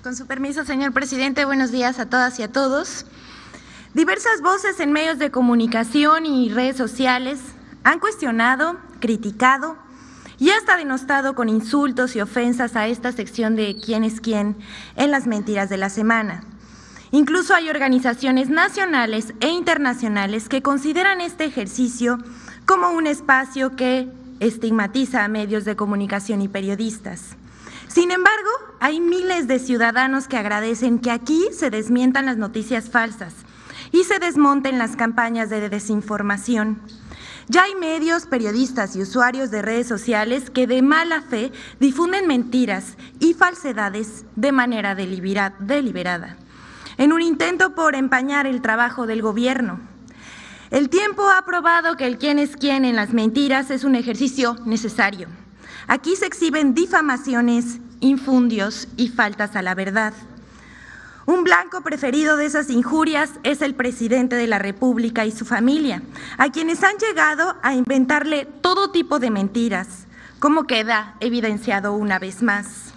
Con su permiso, señor presidente, buenos días a todas y a todos. Diversas voces en medios de comunicación y redes sociales han cuestionado, criticado y hasta denostado con insultos y ofensas a esta sección de ¿Quién es quién? En las mentiras de la semana. Incluso hay organizaciones nacionales e internacionales que consideran este ejercicio como un espacio que estigmatiza a medios de comunicación y periodistas. Sin embargo, hay miles de ciudadanos que agradecen que aquí se desmientan las noticias falsas y se desmonten las campañas de desinformación. Ya hay medios, periodistas y usuarios de redes sociales que de mala fe difunden mentiras y falsedades de manera deliberada, en un intento por empañar el trabajo del gobierno. El tiempo ha probado que el quién es quién en las mentiras es un ejercicio necesario. Aquí se exhiben difamaciones, infundios y faltas a la verdad. Un blanco preferido de esas injurias es el presidente de la República y su familia, a quienes han llegado a inventarle todo tipo de mentiras, como queda evidenciado una vez más.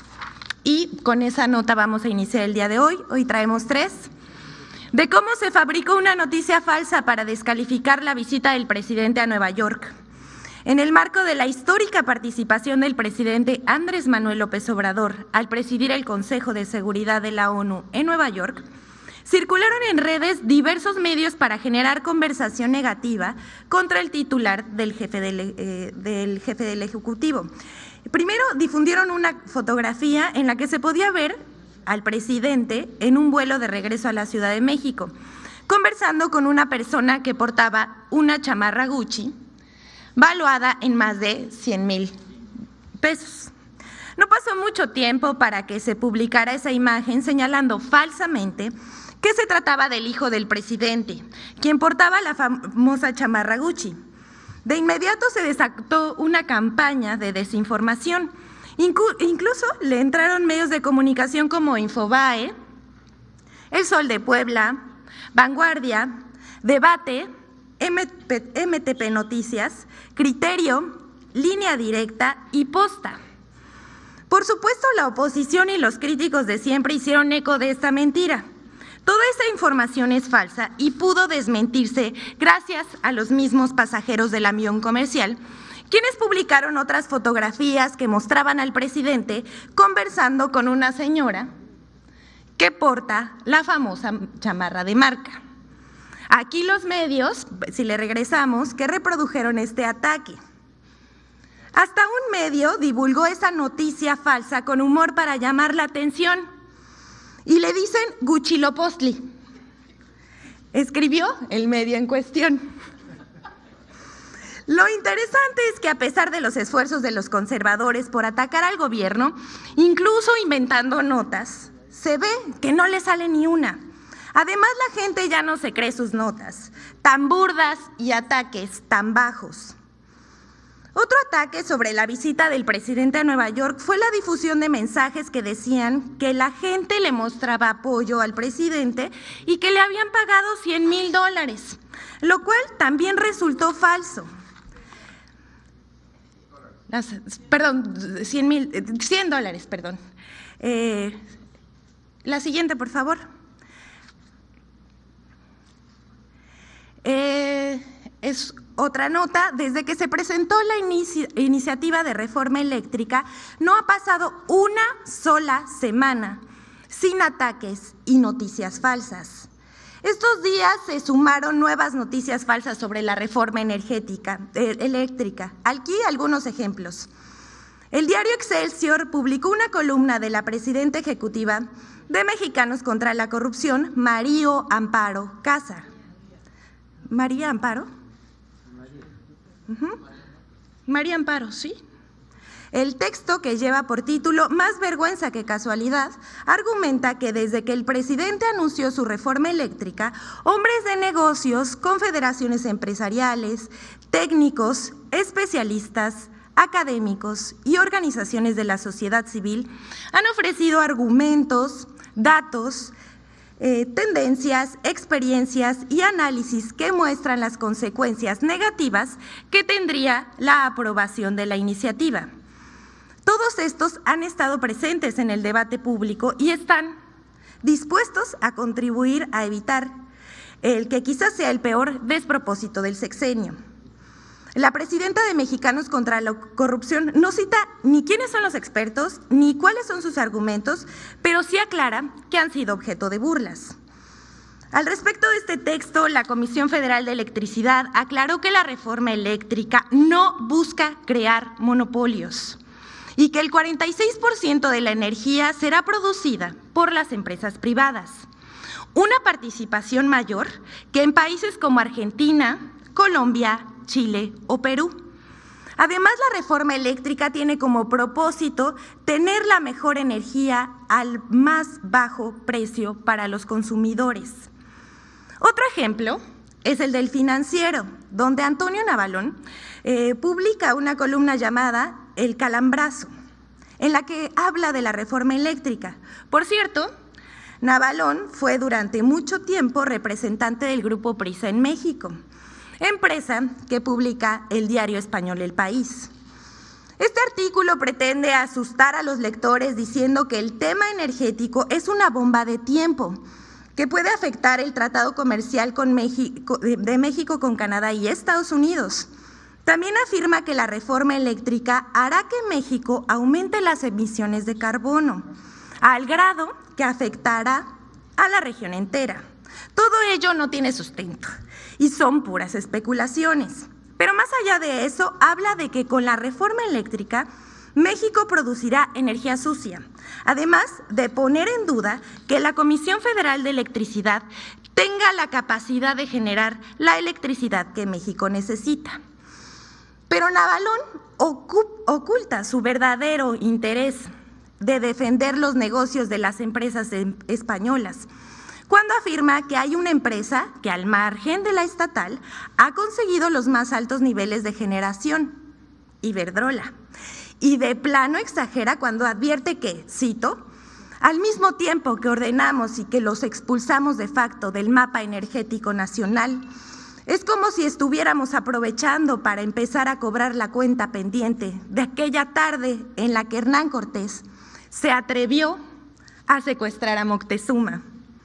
Y con esa nota vamos a iniciar el día de hoy. Hoy traemos 3. De cómo se fabricó una noticia falsa para descalificar la visita del presidente a Nueva York. En el marco de la histórica participación del presidente Andrés Manuel López Obrador al presidir el Consejo de Seguridad de la ONU en Nueva York, circularon en redes diversos medios para generar conversación negativa contra el titular del jefe del Ejecutivo. Primero difundieron una fotografía en la que se podía ver al presidente en un vuelo de regreso a la Ciudad de México, conversando con una persona que portaba una chamarra Gucci, valuada en más de 100,000 pesos. No pasó mucho tiempo para que se publicara esa imagen señalando falsamente que se trataba del hijo del presidente, quien portaba la famosa chamarra Gucci. De inmediato se desató una campaña de desinformación. Incluso le entraron medios de comunicación como Infobae, El Sol de Puebla, Vanguardia, Debate, MTP Noticias, Criterio, Línea Directa y Posta. Por supuesto, la oposición y los críticos de siempre hicieron eco de esta mentira. Toda esa información es falsa y pudo desmentirse gracias a los mismos pasajeros del avión comercial, quienes publicaron otras fotografías que mostraban al presidente conversando con una señora que porta la famosa chamarra de marca. Aquí los medios, si le regresamos, que reprodujeron este ataque. Hasta un medio divulgó esa noticia falsa con humor para llamar la atención y le dicen Guchilopostli. Escribió el medio en cuestión. Lo interesante es que a pesar de los esfuerzos de los conservadores por atacar al gobierno, incluso inventando notas, se ve que no le sale ni una. Además, la gente ya no se cree sus notas, tan burdas y ataques tan bajos. Otro ataque sobre la visita del presidente a Nueva York fue la difusión de mensajes que decían que la gente le mostraba apoyo al presidente y que le habían pagado $100,000, lo cual también resultó falso. $100, perdón. La siguiente, por favor. Es otra nota. Desde que se presentó la iniciativa de reforma eléctrica, no ha pasado una sola semana sin ataques y noticias falsas. Estos días se sumaron nuevas noticias falsas sobre la reforma eléctrica. Aquí algunos ejemplos. El diario Excelsior publicó una columna de la presidenta ejecutiva de Mexicanos contra la Corrupción, María Amparo Casar. ¿María Amparo? María Amparo, sí. El texto, que lleva por título Más vergüenza que casualidad, argumenta que desde que el presidente anunció su reforma eléctrica, hombres de negocios, confederaciones empresariales, técnicos, especialistas, académicos y organizaciones de la sociedad civil han ofrecido argumentos, datos, tendencias, experiencias y análisis que muestran las consecuencias negativas que tendría la aprobación de la iniciativa. Todo Todos estos han estado presentes en el debate público y están dispuestos a contribuir a evitar el que quizás sea el peor despropósito del sexenio. La presidenta de Mexicanos contra la Corrupción no cita ni quiénes son los expertos, ni cuáles son sus argumentos, pero sí aclara que han sido objeto de burlas. Al respecto de este texto, la Comisión Federal de Electricidad aclaró que la reforma eléctrica no busca crear monopolios y que el 46% de la energía será producida por las empresas privadas, una participación mayor que en países como Argentina, Colombia, Chile o Perú. Además, la reforma eléctrica tiene como propósito tener la mejor energía al más bajo precio para los consumidores. Otro ejemplo es el del Financiero, donde Antonio Navalón publica una columna llamada El Calambrazo, en la que habla de la reforma eléctrica. Por cierto, Navalón fue durante mucho tiempo representante del Grupo Prisa en México, empresa que publica el diario español El País. Este artículo pretende asustar a los lectores diciendo que el tema energético es una bomba de tiempo que puede afectar el tratado comercial de México con Canadá y Estados Unidos. También afirma que la reforma eléctrica hará que México aumente las emisiones de carbono, al grado que afectará a la región entera. Todo ello no tiene sustento y son puras especulaciones. Pero más allá de eso, habla de que con la reforma eléctrica México producirá energía sucia, además de poner en duda que la Comisión Federal de Electricidad tenga la capacidad de generar la electricidad que México necesita. Pero Navalón oculta su verdadero interés de defender los negocios de las empresas españolas, cuando afirma que hay una empresa que al margen de la estatal ha conseguido los más altos niveles de generación, Iberdrola, y de plano exagera cuando advierte que, cito, al mismo tiempo que ordenamos y que los expulsamos de facto del mapa energético nacional, es como si estuviéramos aprovechando para empezar a cobrar la cuenta pendiente de aquella tarde en la que Hernán Cortés se atrevió a secuestrar a Moctezuma.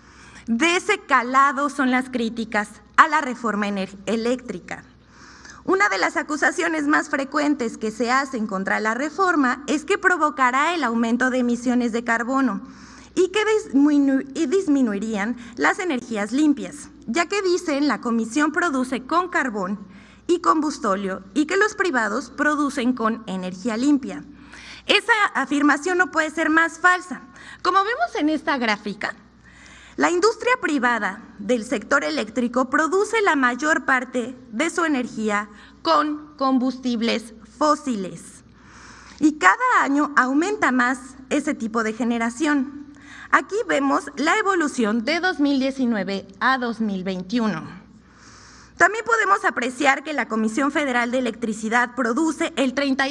De ese calado son las críticas a la reforma eléctrica. Una de las acusaciones más frecuentes que se hacen contra la reforma es que provocará el aumento de emisiones de carbono y que disminuirían las energías limpias, ya que dicen la Comisión produce con carbón y combustóleo y que los privados producen con energía limpia. Esa afirmación no puede ser más falsa. Como vemos en esta gráfica, la industria privada del sector eléctrico produce la mayor parte de su energía con combustibles fósiles y cada año aumenta más ese tipo de generación. Aquí vemos la evolución de 2019 a 2021. También podemos apreciar que la Comisión Federal de Electricidad produce el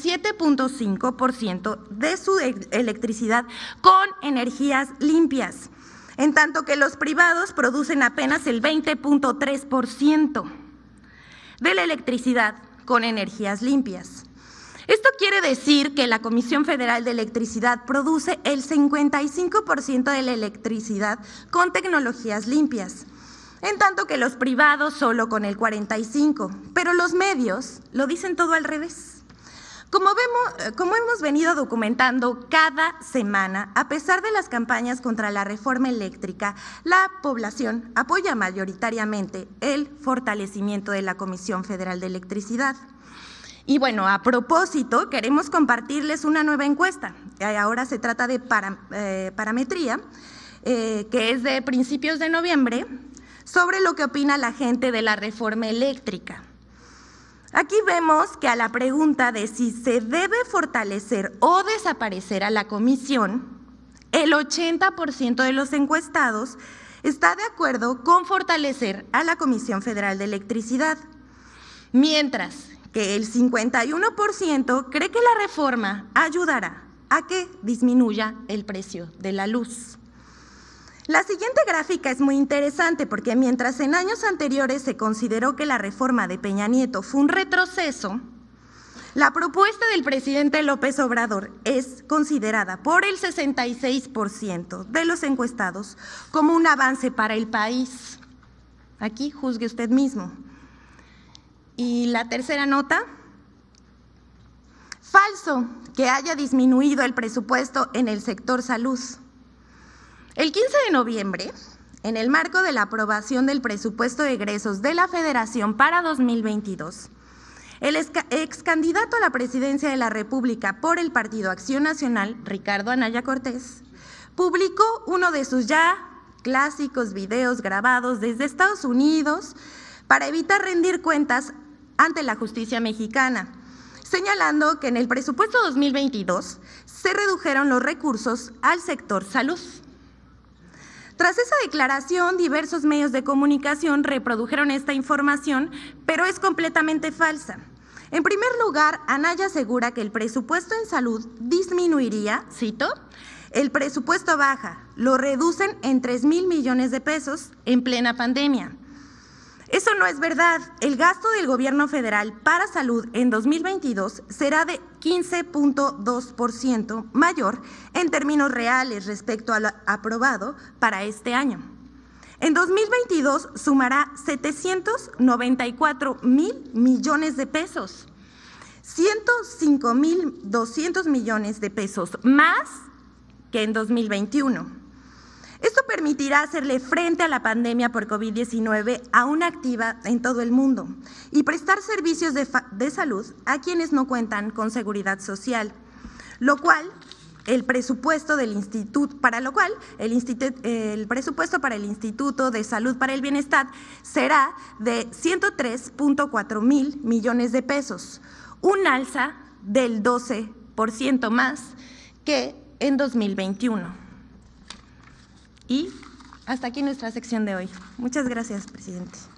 37.5% de su electricidad con energías limpias, en tanto que los privados producen apenas el 20.3% de la electricidad con energías limpias. Esto quiere decir que la Comisión Federal de Electricidad produce el 55% de la electricidad con tecnologías limpias, en tanto que los privados solo con el 45%, pero los medios lo dicen todo al revés. Como hemos venido documentando cada semana, a pesar de las campañas contra la reforma eléctrica, la población apoya mayoritariamente el fortalecimiento de la Comisión Federal de Electricidad. Y bueno, a propósito, queremos compartirles una nueva encuesta. Ahora se trata de parametría, que es de principios de noviembre, sobre lo que opina la gente de la reforma eléctrica. Aquí vemos que a la pregunta de si se debe fortalecer o desaparecer a la comisión, el 80% de los encuestados está de acuerdo con fortalecer a la Comisión Federal de Electricidad, mientras que el 51% cree que la reforma ayudará a que disminuya el precio de la luz. La siguiente gráfica es muy interesante porque mientras en años anteriores se consideró que la reforma de Peña Nieto fue un retroceso, La propuesta del presidente López Obrador es considerada por el 66% de los encuestados como un avance para el país. Aquí juzgue usted mismo. Y la tercera nota, falso que haya disminuido el presupuesto en el sector salud. El 15 de noviembre, en el marco de la aprobación del presupuesto de egresos de la Federación para 2022, el ex candidato a la presidencia de la República por el Partido Acción Nacional, Ricardo Anaya Cortés, publicó uno de sus ya clásicos videos grabados desde Estados Unidos para evitar rendir cuentas ante la justicia mexicana, señalando que en el presupuesto 2022 se redujeron los recursos al sector salud. Tras esa declaración, diversos medios de comunicación reprodujeron esta información, pero es completamente falsa. En primer lugar, Anaya asegura que el presupuesto en salud disminuiría, cito, el presupuesto baja, lo reducen en 3,000 millones de pesos en plena pandemia. Eso no es verdad. El gasto del gobierno federal para salud en 2022 será de 15.2% mayor en términos reales respecto a lo aprobado para este año. En 2022 sumará 794,000 millones de pesos, 105,200 millones de pesos más que en 2021. Esto permitirá hacerle frente a la pandemia por COVID-19 aún activa en todo el mundo y prestar servicios de salud a quienes no cuentan con seguridad social, lo cual el presupuesto para el Instituto de Salud para el Bienestar será de 103.4 mil millones de pesos, un alza del 12% más que en 2021. Y hasta aquí nuestra sección de hoy. Muchas gracias, presidente.